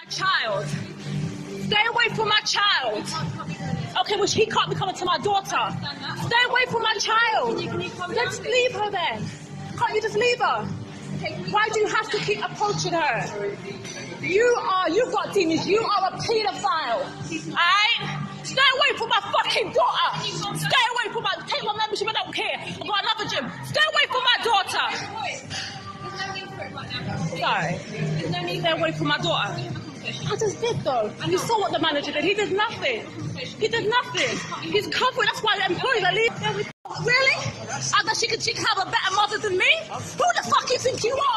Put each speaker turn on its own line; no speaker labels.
Child. Stay away from my child. Okay, well, he can't be coming to my daughter. Stay away from my child. Let's leave her then. Can't you just leave her? Why do you have to keep approaching her? You've got demons. You are a paedophile. Alright? Stay away from my fucking daughter. Stay away from take my membership, I don't care. I've got another gym. Stay away from my daughter. Sorry. Stay away from my daughter. I just did though. And you saw what the manager did. He did nothing. He did nothing. He's covering. That's why the employees are leaving. Really? I thought she could have a better mother than me? Who the fuck you think you are?